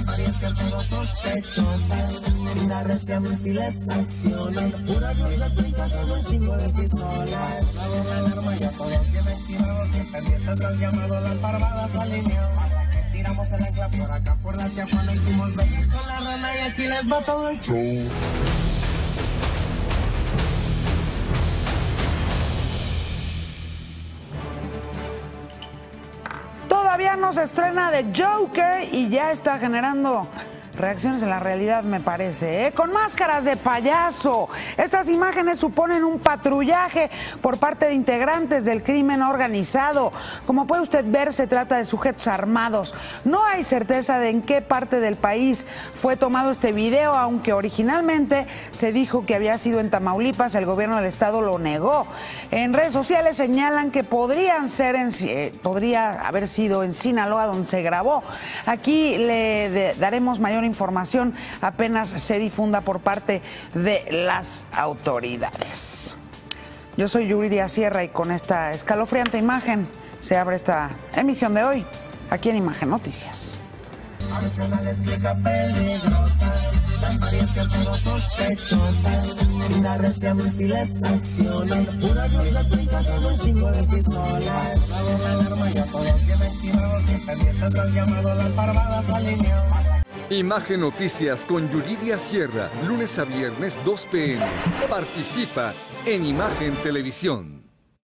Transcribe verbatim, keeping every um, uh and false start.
apariencia todo sospechosa. Mira, recién misiles accionan. Pura luz gratuita son un chingo de pistolas. La bomba en arma ya todo bien activado. Que pendientes al llamado, las parvadas alineadas. Tiramos el ancla por acá, por la Tijuana. Hicimos bellas con la rana y aquí les va todo el show. Todavía no se estrena The Joker y ya está generando reacciones en la realidad, me parece, ¿eh? Con máscaras de payaso. Estas imágenes suponen un patrullaje por parte de integrantes del crimen organizado. Como puede usted ver, se trata de sujetos armados. No hay certeza de en qué parte del país fue tomado este video, aunque originalmente se dijo que había sido en Tamaulipas. El gobierno del estado lo negó. En redes sociales señalan que podrían ser en, eh, podría haber sido en Sinaloa, donde se grabó. Aquí le de, daremos mayor información apenas se difunda por parte de las autoridades. Yo soy Yuridia Sierra y con esta escalofriante imagen se abre esta emisión de hoy aquí en Imagen Noticias. Explica peligrosa, la apariencia todo sospechosa. Mira, recién misiles accionan. Pura luz gratuita son un chingo de pistolas. La bomba en arma ya todo bien activado. Que pendientes al llamado, las parvadas alineadas. Imagen Noticias con Yuridia Sierra, lunes a viernes dos p m Participa en Imagen Televisión.